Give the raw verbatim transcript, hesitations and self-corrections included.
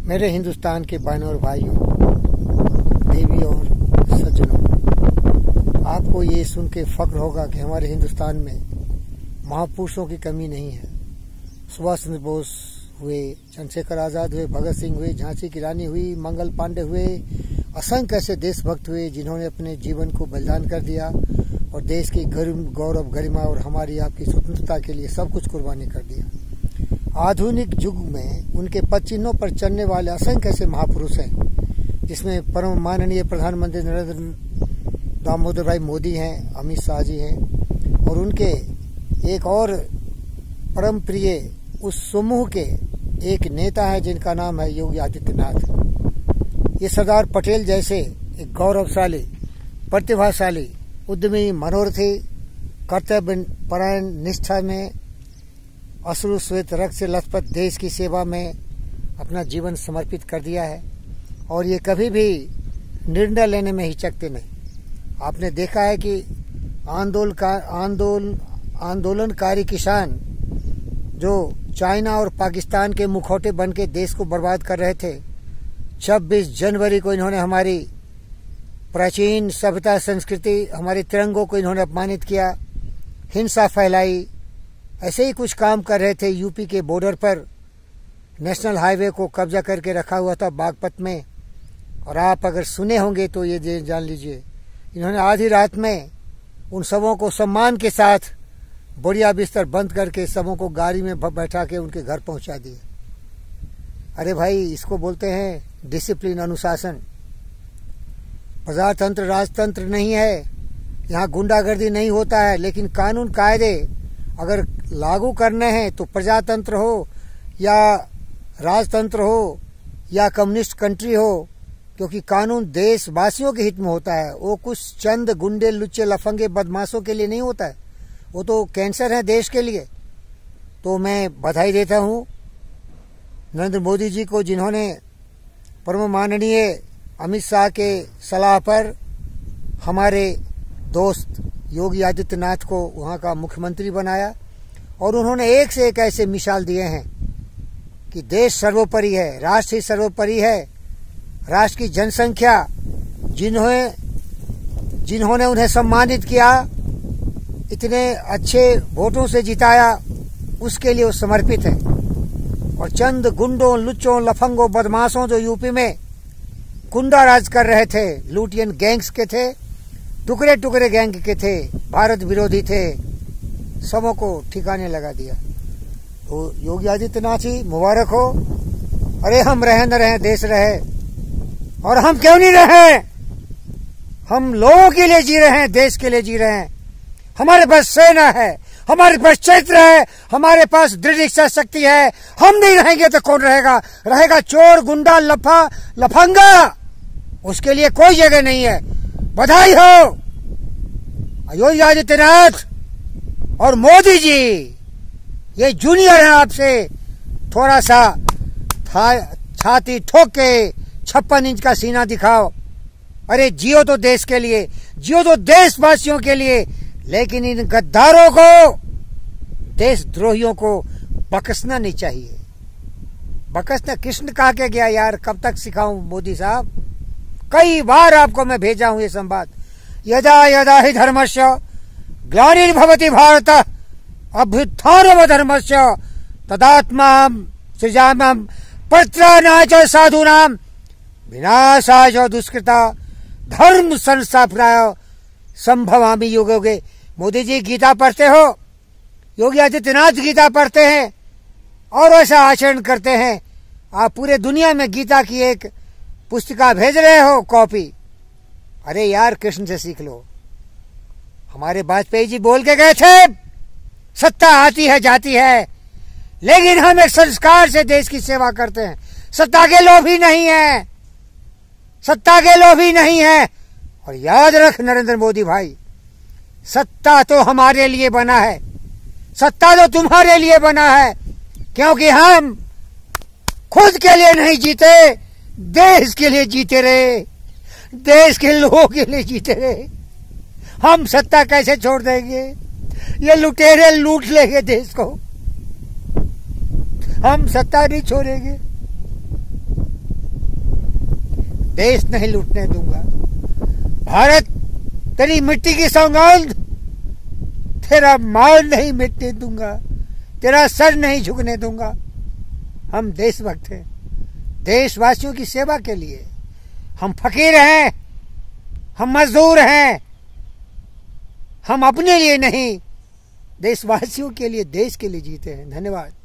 मेरे हिंदुस्तान के बहनों और भाइयों, देवी और सज्जनों, आपको ये सुन के फक्र होगा कि हमारे हिंदुस्तान में महापुरुषों की कमी नहीं है। सुभाष चंद्र बोस हुए, चंद्रशेखर आजाद हुए, भगत सिंह हुए, झांसी की रानी हुई, मंगल पांडे हुए, असंख्य ऐसे देशभक्त हुए जिन्होंने अपने जीवन को बलिदान कर दिया और देश की गौरव, गरिमा और हमारी आपकी स्वतंत्रता के लिए सब कुछ कुर्बानी कर दिया। आधुनिक युग में उनके पद चिन्हों पर चलने वाले असंख्य ऐसे महापुरुष हैं, जिसमें परम माननीय प्रधानमंत्री नरेंद्र दामोदर भाई मोदी हैं, अमित शाह जी हैं, और उनके एक और परम प्रिय उस समूह के एक नेता है जिनका नाम है योगी आदित्यनाथ। ये सरदार पटेल जैसे एक गौरवशाली, प्रतिभाशाली, उद्यमी, मनोरथी, कर्तव्य परायण, निष्ठा में अश्रु श्वेत रक्त से लथपथ देश की सेवा में अपना जीवन समर्पित कर दिया है और ये कभी भी निर्णय लेने में हिचकते नहीं। आपने देखा है कि आंदोलन का आंदोलन आंदोलनकारी किसान जो चाइना और पाकिस्तान के मुखौटे बन के देश को बर्बाद कर रहे थे, छब्बीस जनवरी को इन्होंने हमारी प्राचीन सभ्यता, संस्कृति, हमारे तिरंगों को इन्होंने अपमानित किया, हिंसा फैलाई। ऐसे ही कुछ काम कर रहे थे। यूपी के बॉर्डर पर नेशनल हाईवे को कब्जा करके रखा हुआ था बागपत में, और आप अगर सुने होंगे तो ये जान लीजिए, इन्होंने आधी रात में उन सबों को सम्मान के साथ बढ़िया बिस्तर बंद करके सबों को गाड़ी में बैठा के उनके घर पहुंचा दिए। अरे भाई, इसको बोलते हैं डिसिप्लिन, अनुशासन। प्रजातंत्र राजतंत्र नहीं है, यहाँ गुंडागर्दी नहीं होता है, लेकिन कानून कायदे अगर लागू करने हैं तो प्रजातंत्र हो या राजतंत्र हो या कम्युनिस्ट कंट्री हो, क्योंकि कानून देशवासियों के हित में होता है। वो कुछ चंद गुंडे, लुच्चे, लफंगे, बदमाशों के लिए नहीं होता है, वो तो कैंसर है देश के लिए। तो मैं बधाई देता हूँ नरेंद्र मोदी जी को, जिन्होंने परम माननीय अमित शाह के सलाह पर हमारे दोस्त योगी आदित्यनाथ को वहाँ का मुख्यमंत्री बनाया और उन्होंने एक से एक ऐसे मिसाल दिए हैं कि देश सर्वोपरि है, राष्ट्र ही सर्वोपरि है। राष्ट्र की जनसंख्या जिन्होंने जिन्होंने उन्हें सम्मानित किया, इतने अच्छे वोटों से जिताया, उसके लिए वो समर्पित है। और चंद गुंडों, लुच्चों, लफंगों, बदमाशों जो यूपी में गुंडा राज कर रहे थे, लूटियन गैंग्स के थे, टुकड़े टुकड़े गैंग के थे, भारत विरोधी थे, सबों को ठिकाने लगा दिया। तो योगी आदित्यनाथ जी मुबारक हो। अरे हम रहे न रहे, देश रहे, और हम क्यों नहीं रहे? हम लोगों के लिए जी रहे हैं, देश के लिए जी रहे हैं। हमारे पास सेना है, हमारे पास चैत्र है, हमारे पास दृढ़ इच्छा शक्ति है। हम नहीं रहेंगे तो कौन रहेगा? रहेगा चोर, गुंडा, लफा, लफंगा। उसके लिए कोई जगह नहीं है। बधाई हो योगी आदित्यनाथ और मोदी जी, ये जूनियर है आपसे। थोड़ा सा छाती ठोक के छप्पन इंच का सीना दिखाओ। अरे जियो तो देश के लिए, जियो तो देशवासियों के लिए, लेकिन इन गद्दारों को, देशद्रोहियों को बख्शना नहीं चाहिए। बख्शना कृष्ण कहा के गया यार, कब तक सिखाऊं मोदी साहब? कई बार आपको मैं भेजा हूं ये संवाद। यदा यदा हि धर्मस्य ग्लानिर्भवति भारत अभ्युत्थानम धर्मस्य तदात्मानं सृजाम्यहं परित्राणाय च साधूनां विनाशाय च दुष्कृता धर्म संस्थापनाय संभवामि युगे युगे। मोदी जी गीता पढ़ते हो, योगी आदित्यनाथ गीता पढ़ते हैं और ऐसा आचरण करते हैं। आप पूरे दुनिया में गीता की एक पुस्तिका भेज रहे हो, कॉपी। अरे यार, कृष्ण से सीख लो। हमारे वाजपेयी जी बोल के गए थे, सत्ता आती है जाती है, लेकिन हम एक संस्कार से देश की सेवा करते हैं। सत्ता के लोभी नहीं है, सत्ता के लोभी नहीं है। और याद रख नरेंद्र मोदी भाई, सत्ता तो हमारे लिए बना है, सत्ता तो तुम्हारे लिए बना है, क्योंकि हम खुद के लिए नहीं जीते, देश के लिए जीते रहे, देश के लोगों के लिए जीते रहे। हम सत्ता कैसे छोड़ देंगे? ये लुटेरे लूट लेंगे देश को, हम सत्ता नहीं छोड़ेंगे। देश नहीं लूटने दूंगा। भारत तेरी मिट्टी की सौगंध, तेरा माल नहीं मिटने दूंगा, तेरा सर नहीं झुकने दूंगा। हम देशभक्त हैं, देशवासियों की सेवा के लिए। हम फकीर हैं, हम मजदूर हैं, हम अपने लिए नहीं, देशवासियों के लिए, देश के लिए जीते हैं। धन्यवाद।